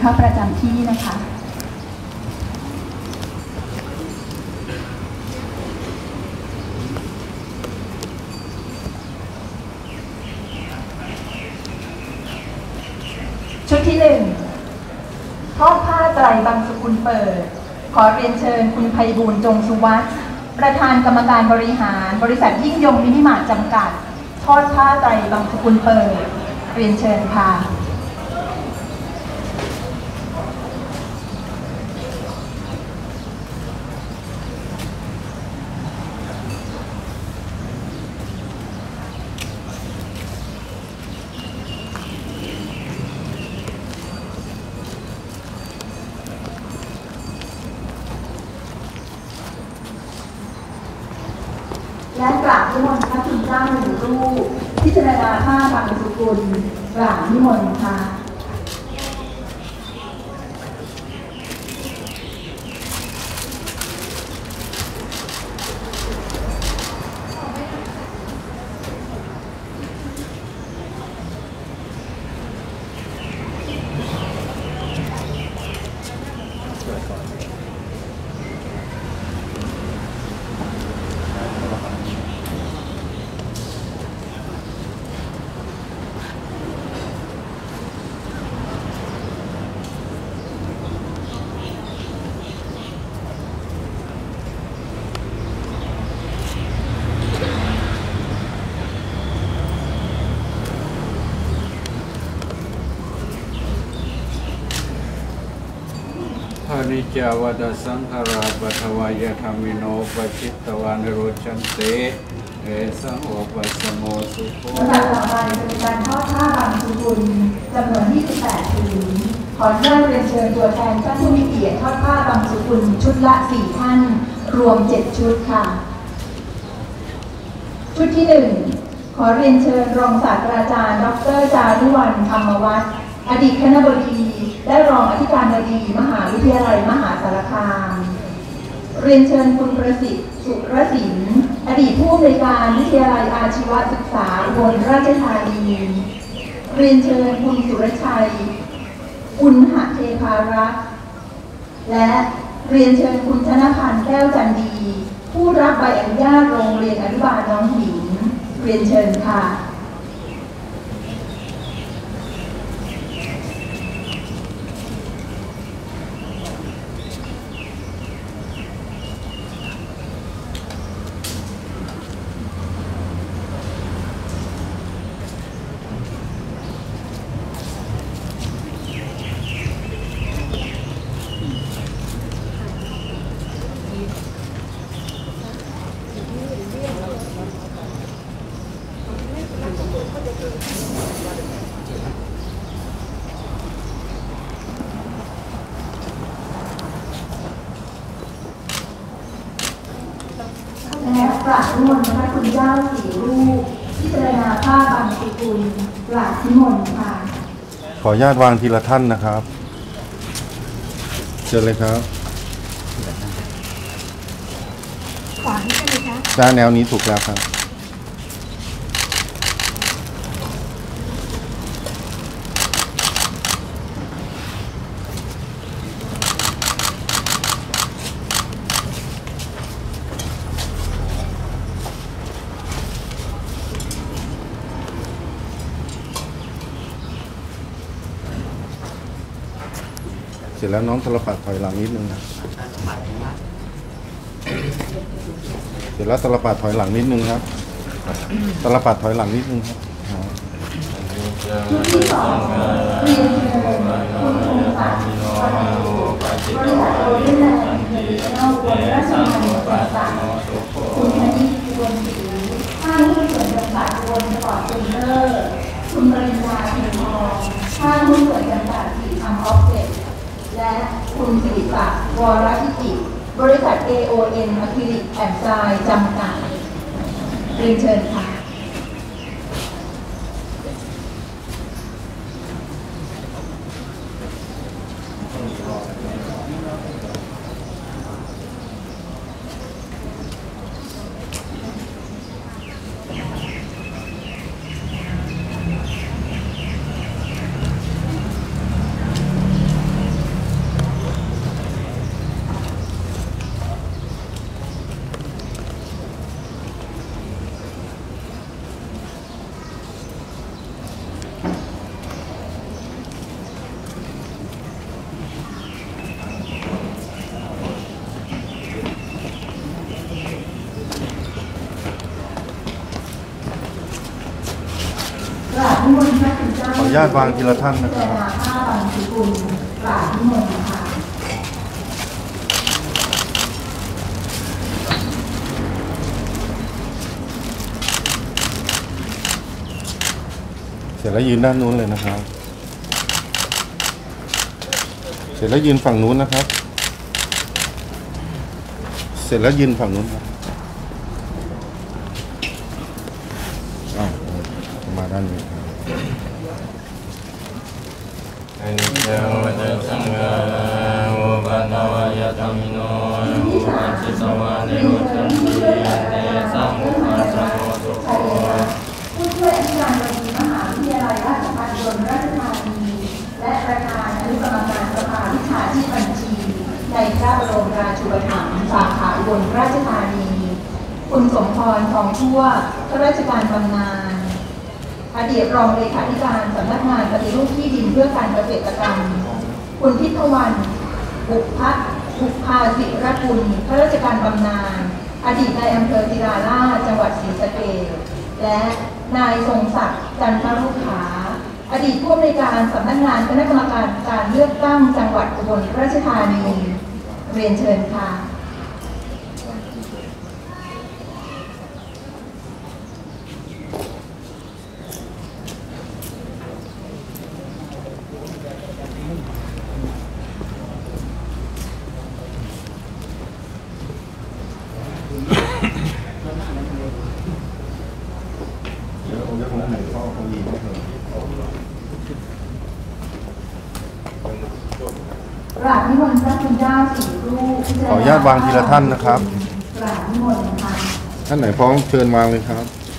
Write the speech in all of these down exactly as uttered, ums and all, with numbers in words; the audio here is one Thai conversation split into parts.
เข้าประจำที่นะคะชุดที่หนึ่งทอดผ้าไตรบางสกุลเปิดขอเรียนเชิญคุณไพบูลย์จงสุวัฒน์ประธานกรรมการบริหารบริษัทยิ่งยงมินิมาร์ทจำกัดทอดผ้าไตรบางสกุลเปิดเรียนเชิญค่ะและกราบนิมนต์พระคุณเจ้าหนึ่งรูปพิจารณาผ้าบางสกุลกราบนิมนต์ค่ะอนิจจาวัฏสังขาราปัทวายธรรมิโนปจิตตวานิโรชันเตเอสังโอปัสโมสุโขลำดับต่อไปเป็นการทอดผ้าบางสกุลจำนวนยี่สิบแปดผืนขอเริ่มเรียนเชิญตัวแทนท่านผู้มีเกียรติทอดผ้าบางสกุลชุดละสี่ท่านรวมเจ็ดชุดค่ะชุดที่หนึ่งขอเรียนเชิญรองศาสตราจารย์ดรจารุวรรณธรรมวัฒน์อดีตคณบดีและรองอธิการบดีมหาวิทยาลัยมหาสารคามเรียนเชิญคุณประสิทธิ์สุรศิลป์อดีตผู้อำนวยการวิทยาลัยอาชีวศึกษาอุบลราชธานีเรียนเชิญคุณสุรชัยอุณหเทพารักษ์และเรียนเชิญคุณธนพันธ์แก้วจันดีผู้รับใบอนุญาตโรงเรียนอนุบาลน้องหญิงเรียนเชิญค่ะและกราบนิมนต์พระคุณเจ้าสี่รูปพิจารณาผ้าบางสกุลกราบนิมนต์ค่ะขออนุญาตวางทีละท่านนะครับเชิญเลยครับขวาใช่ไหมคะด้านแนวนี้ถูกแล้วครับเสร็จแล้วน้องตลปัดถอยหลังนิดนึงนะเสร็จแล้วตลปัดถอยหลังนิดนึงครับตลปัดถอยหลังนิดนึงครับชุดที่สองเรียนเชิญคุณพงศักดิ์บริษัทโอเดนแลนด์เทอร์มินอลอุบลราชธานีจำกัดคุณธนิตอุบลศรีห้างหุ้นส่วนจำกัดอุบลสปอร์ตเซ็นเตอร์คุณปริญญาเพียงทองห้างหุ้นส่วนจำกัดสีทำออฟเซ็ตและคุณสิริศักดิ์วรทิติบริษัท เอ โอ เอ็น อะคริลิกแอนด์ทรายจำกัดเรียนเชิญค่ะราบนิมนต์พระคุณเจ้าขออนุญาตวางทีละท่านนะครับพิจารณาผ้าบางสกุลกราบนิมนต์ค่ะเสร็จแล้วยืนด้านนู้นเลยนะครับ เสร็จแล้วยืนฝั่งนู้นนะครับ เสร็จแล้วยืนฝั่งนู้นครับอ้าวมาด้านนี้ครับอนิจจวัฏสังขาราอุปาทวยธรรมิโนอุปัชฌิตวานิโรธนติเตสังอุปัสสโมสุโขผู้ช่วยอธิการบดีมหาวิทยาลัยราชภัฏอุบลราชธานีและประธานอนุกรรมการสภาวิชาชีพบัญชีในพระบรมราชูปถัมภ์สาขาอุบลราชธานีคุณสมพรทองทั่วข้าราชการบำนาญอดีตรองเลขาธิการสำนักงานปฏิรูปที่ดินเพื่อการเกษตรกรรมคุณพิทวันบุพพัฒน์บุพภาสิรกุลข้าราชการบำนาญอดีตนายอำเภอศิราล่าชจังหวัดศรีสะเกษและนายทรงศักดิ์จันทรุขาอดีตผู้อำนวยการสำนักงานคณะกรรมการการเลือกตั้งจังหวัดอุบลราชธานีเรียนเชิญค่ะกราบนิมนต์พระคุณเจ้าสี่รูปขออนุญาตวางทีละท่านนะครับกราบนิมนต์ค่ะท่านไหนพร้อมเชิญวางเลยครับ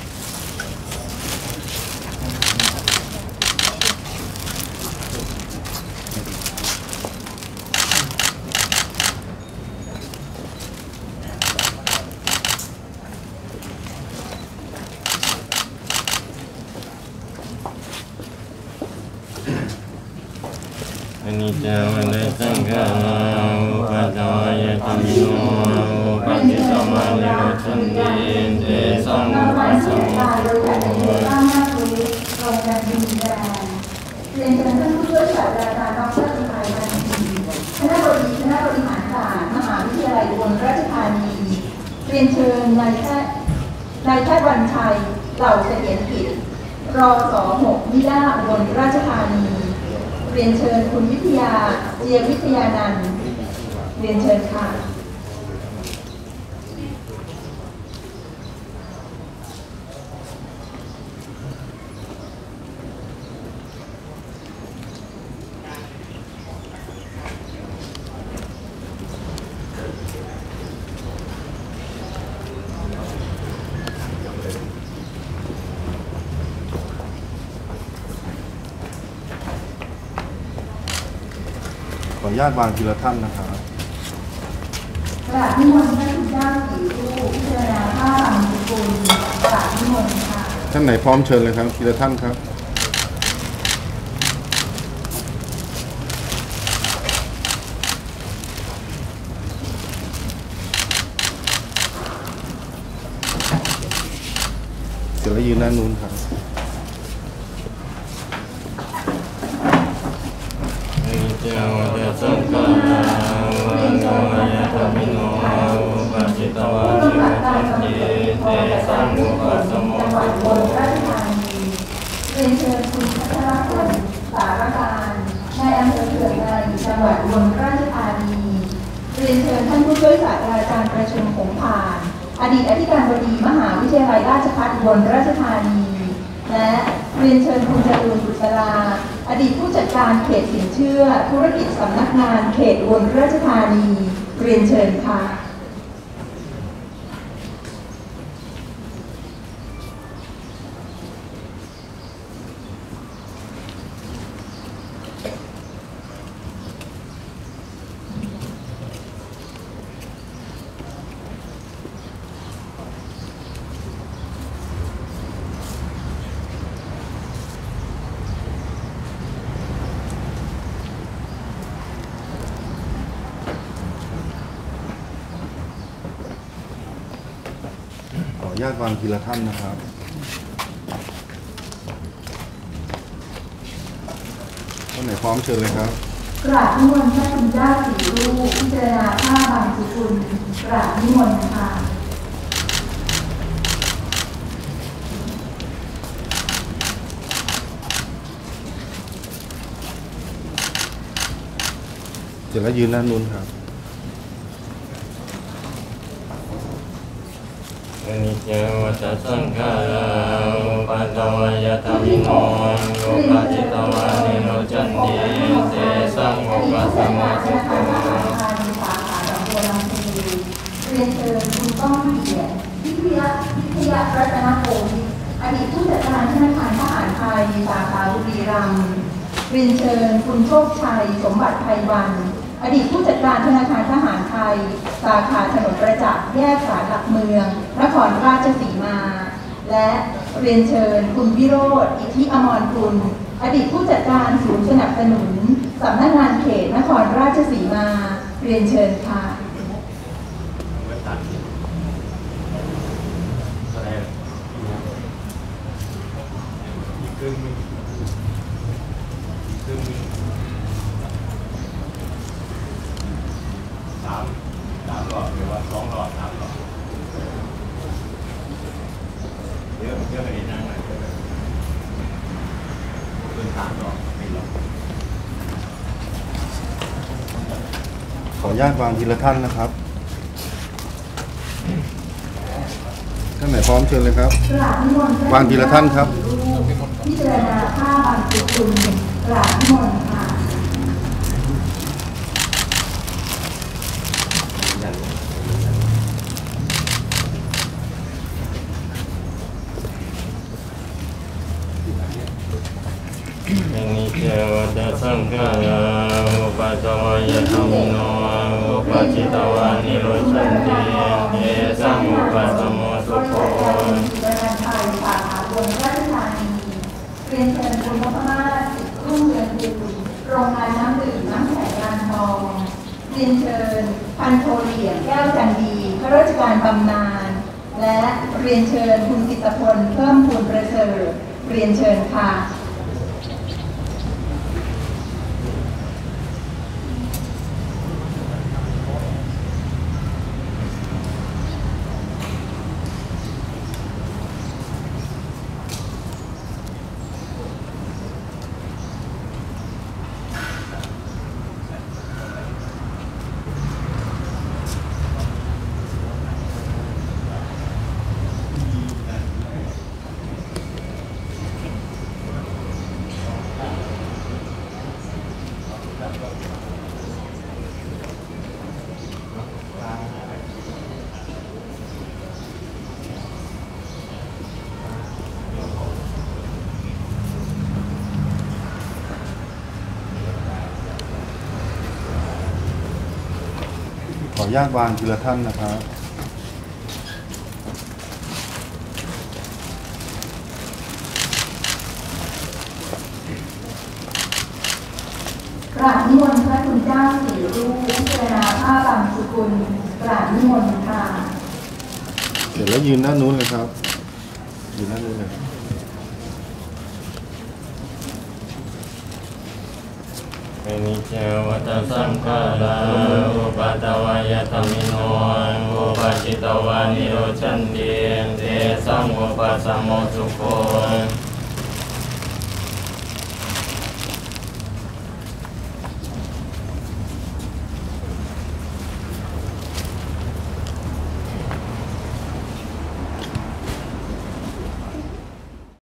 อนิจจวัฏสังขาราอุปาทวยธรรมิโนอุปัชฌิตวานิโรธนติเตสังอุปัสสโมสุโขโรงแรมดินแดนเรียนเชิญท่านผู้ช่วยศาสตราจารย์ดรสุภัยพันธีคณะบดีคณะบริหารศาสตร์มหาวิทยาลัยอุบลราชธานีเรียนเชิญนายแพทย์นายแพทย์วันชัยเหล่าเสถียรกิจรอสอหกวิด้าอุบลราชธานีเรียนเชิญคุณวิทยาเจียวิทยานันท์เรียนเชิญค่ะขออนุญาตวางทีละท่านนะครับกราบนิมนต์พระคุณเจ้าสี่รูปพิจารณาผ้าบางสกุลกราบนิมนต์ค่ะท่านไหนพร้อมเชิญเลยครับทีละท่านครับ เสร็จแล้วยืนด้านนู้นครับอนิจจวัฏสังขาราอุปาทวยธรรมิโนอุปัชฌิตวานิโรธนติเตสังอุปัสสโมจังหวัสุดโขอุบลราชธานีเรียนเชิญคุณพัชรพลสารการนายอำเภอเขื่อนในจังหวัดอุบลราชธานีเรียนเชิญท่านผู้ช่วยศาสตราจารย์ประชุมผงผ่านอดีตอธิการบดีมหาวิทยาลัยราชภัฏอุบลราชธานีและเรียนเชิญคุณจรูนบุษราอดีตผู้จัดการเขตสินเชื่อธุรกิจสำนักงานเขตอุบลราชธานีเรียนเชิญค่ะขออนุญาตวางทีละท่านนะครับท่านไหนพร้อมเชิญเลยครับกราบนิมนต์พระคุณเจ้าสี่รูปพิจารณาผ้าบางสกุลกราบนิมนต์ค่ะเสร็จแล้วยืนด้านนู้นครับอนิจจวัฏสังขาราอุปาทวยธรรมิโนอุปาจิตวานิโรจันติเตสังอุปสัมมาสุโขเรียนเชิญคุณก้องเกียรติพิทยาพิทยารัตนโกวิทอดีตผู้จัดการธนาคารทหารไทยสาขาบุรีรัมย์เรียนเชิญคุณโชคชัยสมบัติไพวันอดีตผู้จัดการธนาคารทหารไทยสาขาถนนประจักษ์แยกสารหลักเมืองนครราชสีมาและเรียนเชิญคุณวิโรจน์อิทธิอมรกุลอดีตผู้จัดการศูนย์สนับสนุนสำนักงานเขตนครราชสีมาเรียนเชิญค่ะสามสามหลอดหรือว่าสองหลอดสามหลอดเยอะเยอะไปนิดนึงหน่อยเกินสามหลอดไม่หลอดขออนุญาตวางทีละท่านนะครับ ท่านไหนพร้อมเชิญเลยครับกราบนิมนต์วางทีละท่านครับพิจารณาผ้าบางสกุลกราบนิมนต์ค่ะอนิจจวัฏสังขาราอุปาทวยธรรมิโนอุปาจิตวานิโรจันติเตสังอุปสัมโมสุโขบริษัทการไทยสาขาบนราชธานีเรียนเชิญคุณนพมาศรุ่งเรืองกุลโรงงานน้ำดื่มน้ำแข็งลานทองเรียนเชิญพันโทเหลี่ยมแก้วจันดีข้าราชการบำนาญและเรียนเชิญคุณกิตพลเพิ่มพูนประเสริฐเรียนเชิญค่ะขออนุญาตวางทีละท่านนะครับกราบนิมนต์พระคุณเจ้าสี่รูปพิจารณาผ้าบางสกุลกราบนิมนต์ค่ะเสร็จแล้วยืนด้านนู้นเลยครับยืนด้านนู้นเลยอนิจจวัฏสังขาราอุปาทวยธรรมิโนอุปาจิตวานิโรจันติเตสังอุปสัมโมสุโข